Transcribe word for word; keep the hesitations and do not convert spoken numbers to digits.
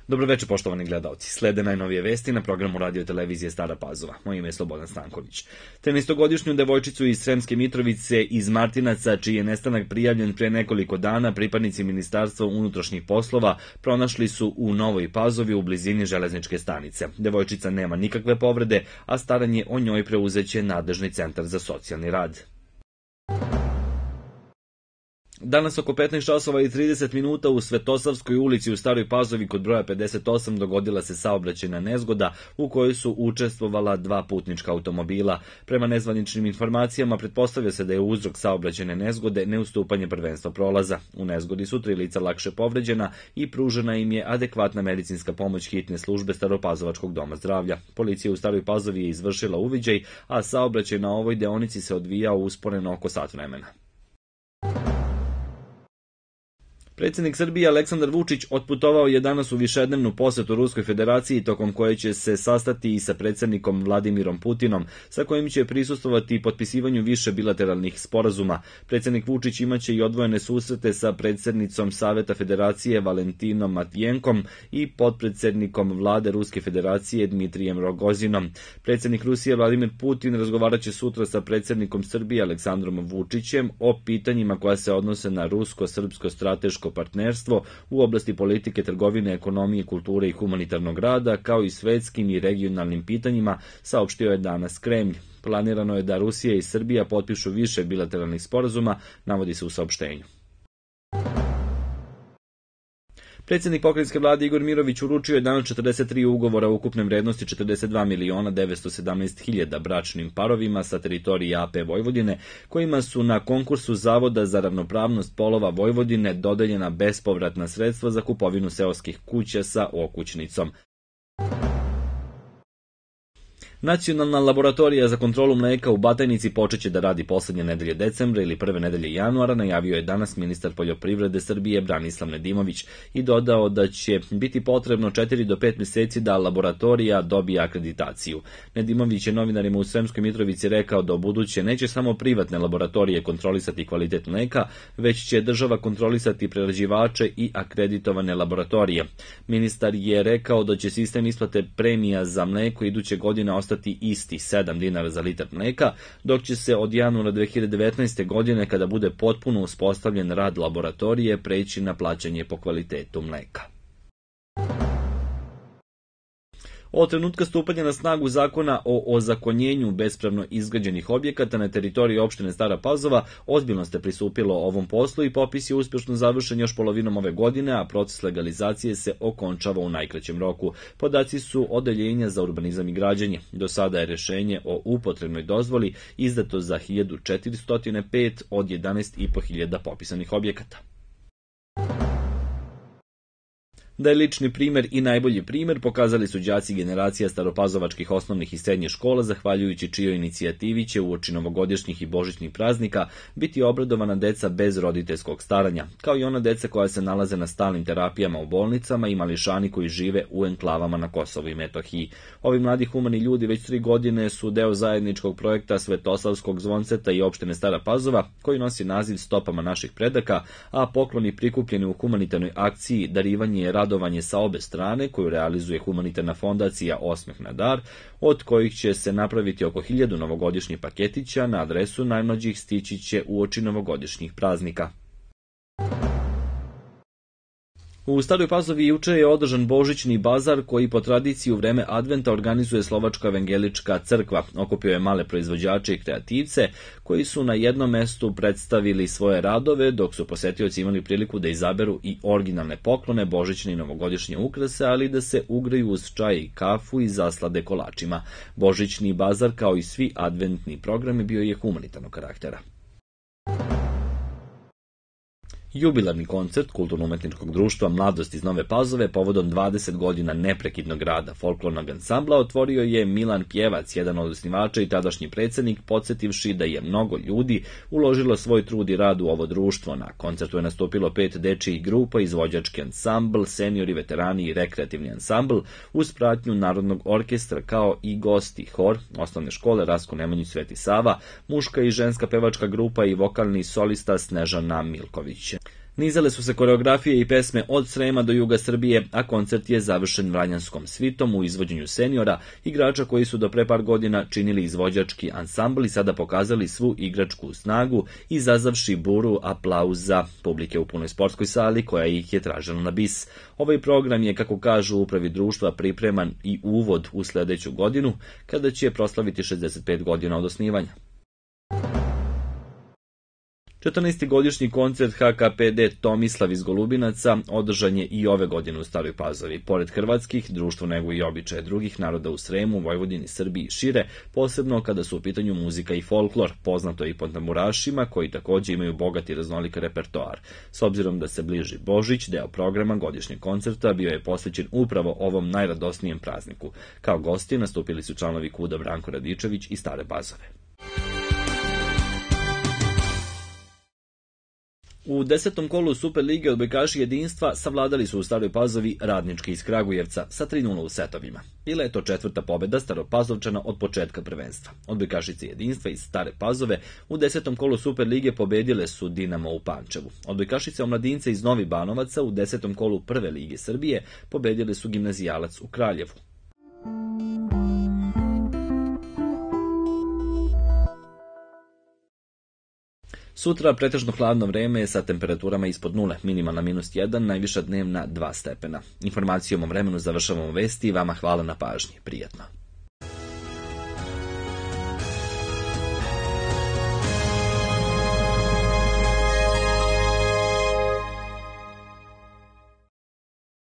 Dobroveče, poštovani gledalci. Slede najnovije vesti na programu radio televizije Stara Pazova. Moje ime je Slobodan Stanković. trinaestogodišnju devojčicu iz Sremske Mitrovice iz Martinaca, čiji je nestanak prijavljen pre nekoliko dana, pripadnici Ministarstva unutrašnjih poslova pronašli su u Novoj Pazovi u blizini železničke stanice. Devojčica nema nikakve povrede, a staranje o njoj preuzeće nadležni centar za socijalni rad. Danas oko petnaest časova i trideset minuta u Svetosavskoj ulici u Staroj Pazovi kod broja pedeset osam dogodila se saobraćajna nezgoda u kojoj su učestvovala dva putnička automobila. Prema nezvaničnim informacijama pretpostavlja se da je uzrok saobraćajne nezgode neustupanje prvenstva prolaza. U nezgodi su tri lica lakše povređena i pružena im je adekvatna medicinska pomoć hitne službe Staropazovačkog doma zdravlja. Policija u Staroj Pazovi je izvršila uviđaj, a saobraćaj na ovoj deonici se odvijao usporeno oko sat vremena. Predsjednik Srbije Aleksandar Vučić otputovao je danas u višednevnu posetu Ruskoj Federaciji, tokom koje će se sastati i sa predsjednikom Vladimirom Putinom, sa kojim će prisustvovati potpisivanju više bilateralnih sporazuma. Predsjednik Vučić imaće i odvojene susrete sa predsjednicom Saveta Federacije Valentinom Matvijenkom i potpredsjednikom Vlade Ruske Federacije Dmitrijem Rogozinom. Predsjednik Rusije Vladimir Putin razgovarat će sutra sa predsjednikom Srbije Aleksandrom Vučićem o pitanjima koja se odnose na rusko-srpsko strateško partnerstvo u oblasti politike, trgovine, ekonomije, kulture i humanitarnog rada, kao i svetskim i regionalnim pitanjima, saopštio je danas Kremlj. Planirano je da Rusija i Srbija potpišu više bilateralnih sporazuma, navodi se u saopštenju. Predsjednik pokrajinske vlade Igor Mirović uručio je danas četrdeset tri ugovora u ukupne vrednosti četrdeset dva miliona devetsto sedamnaest hiljada bračnim parovima sa teritorije A P Vojvodine, kojima su na konkursu Zavoda za ravnopravnost polova Vojvodine dodeljena bespovratna sredstva za kupovinu seoskih kuća sa okućnicom. Nacionalna laboratorija za kontrolu mleka u Batajnici počeće da radi poslednje nedelje decembra ili prve nedelje januara, najavio je danas ministar poljoprivrede Srbije Branislav Nedimović i dodao da će biti potrebno četiri do pet meseci da laboratorija dobije akreditaciju. Nedimović je novinarima u Sremskoj Mitrovici rekao da ubuduće neće samo privatne laboratorije kontrolisati kvalitet mleka, već će država kontrolisati prerađivače i akreditovane laboratorije. Ministar je rekao da će sistem isplate premija za mleko iduće godine ostati isti sedam dinara za litar mleka, dok će se od januara dve hiljade devetnaeste. godine, kada bude potpuno uspostavljen rad laboratorije, preći na plaćanje po kvalitetu mleka. Od trenutka stupanja na snagu zakona o ozakonjenju bespravno izgrađenih objekata na teritoriji opštine Stara Pazova ozbiljno se pristupilo ovom poslu i popis je uspješno završen još polovinom ove godine, a proces legalizacije se okončava u najkraćem roku. Podaci su Odeljenja za urbanizam i građenje. Do sada je rešenje o upotrebnoj dozvoli izdato za hiljadu četiristo pet od jedanaest i po hiljada popisanih objekata. Da je lični primer i najbolji primer pokazali su đaci generacija staropazovačkih osnovnih i srednjih škola, zahvaljujući čijoj inicijativi će uoči novogodišnjih i božićnih praznika biti obradovana deca bez roditeljskog staranja, kao i ona deca koja se nalaze na stalnim terapijama u bolnicama i mališani koji žive u enklavama na Kosovu i Metohiji. Ovi mladi humani ljudi već tri godine su deo zajedničkog projekta Svetosavskog zvonceta i opštine Stara Pazova, koji nosi naziv Stopama naših predaka, a pokloni prikupljeni u humanitarnoj akciji Darivanje je radovanje sa obe strane, koju realizuje humanitarna fondacija Osmeh na dar, od kojih će se napraviti oko hiljadu novogodišnjih paketića na adresu najmlađih stići će uoči novogodišnjih praznika. U Staroj Pazovi juče je održan božićni bazar koji po tradiciji u vreme adventa organizuje Slovačka evangelička crkva. Okupio je male proizvođače i kreativce koji su na jednom mestu predstavili svoje radove, dok su posetioci imali priliku da izaberu i originalne poklone, božićne i novogodišnje ukrase, ali da se ugraju uz čaj i kafu i zaslade kolačima. Božićni bazar, kao i svi adventni programi, bio je humanitarnog karaktera. Jubilarni koncert Kulturno-umetničkog društva Mladost iz Nove Pazove povodom dvadeset godina neprekidnog rada folklornog ansambla otvorio je Milan Pjevac, jedan od osnivača i tadašnji predsjednik, podsjetivši da je mnogo ljudi uložilo svoj trud i rad u ovo društvo. Na koncertu je nastupilo pet dečijih grupa, izvođački ansambl, seniori, veterani i rekreativni ansambl uz pratnju Narodnog orkestra, kao i gosti hor osnovne škole Rasko Nemanjić Sveti Sava, muška i ženska pevačka grupa i vokalni solista Snežana Milković. Nizale su se koreografije i pesme od Srema do juga Srbije, a koncert je završen Vranjanskom svitom u izvođenju seniora, igrača koji su do pre par godina činili izvođački ansambl i sada pokazali svu igračku snagu, izazavši buru aplauza publike u punoj sportskoj sali koja ih je tražila na bis. Ovaj program je, kako kažu u upravi društva, pripreman i uvod u sledeću godinu, kada će proslaviti šezdeset pet godina od osnivanja. četrnaestogodišnji koncert H K P D Tomislav iz Golubinaca održan je i ove godine u Staroj Pazovi. Pored hrvatskih, društvo neguje i običaje drugih naroda u Sremu, Vojvodini, Srbiji i šire, posebno kada su u pitanju muzika i folklor, poznato i po tamburašima koji takođe imaju bogat i raznolik repertoar. S obzirom da se bliži Božić, deo programa godišnjeg koncerta bio je posvećen upravo ovom najradosnijem prazniku. Kao gosti nastupili su članovi KUD-a Branko Radičević i Stare Pazove. U desetom kolu Superlige odbojkaši jedinstva savladali su u Staroj Pazovi Radnički iz Kragujevca sa tri nula u setovima. Bila je to četvrta pobeda Staropazovčana od početka prvenstva. Odbojkašice jedinstva iz Stare Pazove u desetom kolu Superlige pobedile su Dinamo u Pančevu. Odbojkašice omladince iz Novi Banovaca u desetom kolu Prve lige Srbije pobedile su Gimnazijalac u Kraljevu. Sutra pretežno hladno vreme sa temperaturama ispod nule, minimalna minus jedan, najviša dnevna dva stepena. Informacijom o vremenu završavamo vesti i vama hvala na pažnji. Prijatno.